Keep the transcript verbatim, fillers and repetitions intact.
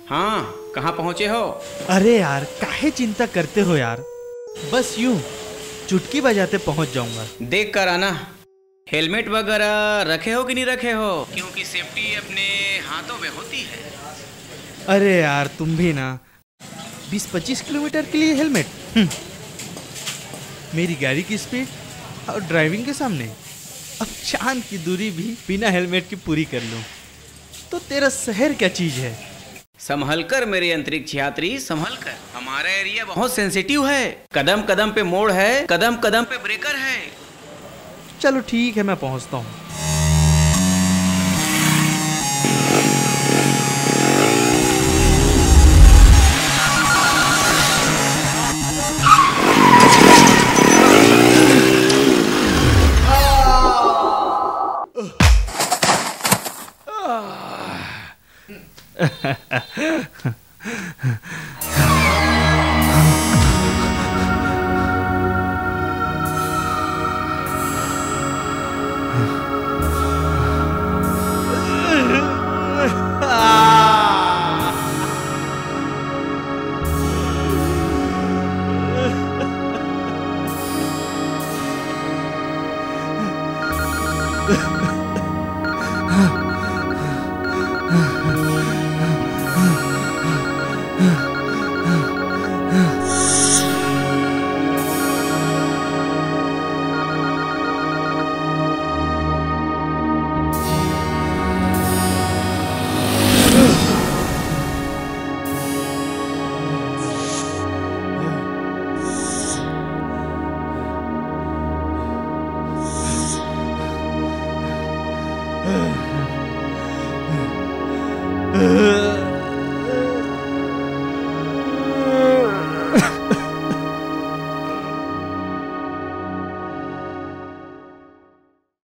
हाँ, कहाँ पहुँचे हो? अरे यार, काहे चिंता करते हो यार, बस यूं चुटकी बजाते पहुंच जाऊंगा। देख कर आना, हेलमेट वगैरह रखे हो कि नहीं रखे हो, क्योंकि सेफ्टी अपने हाथों में होती है। अरे यार तुम भी ना, बीस पच्चीस किलोमीटर के लिए हेलमेट? मेरी गाड़ी की स्पीड और ड्राइविंग के सामने अब चांद की दूरी भी बिना हेलमेट की पूरी कर लूं तो तेरा शहर क्या चीज है। संभल कर मेरे अंतरिक्ष यात्री, संभल कर। हमारा एरिया बहुत सेंसिटिव है, कदम कदम पे मोड़ है, कदम कदम पे ब्रेकर है। चलो ठीक है, मैं पहुंचता हूँ।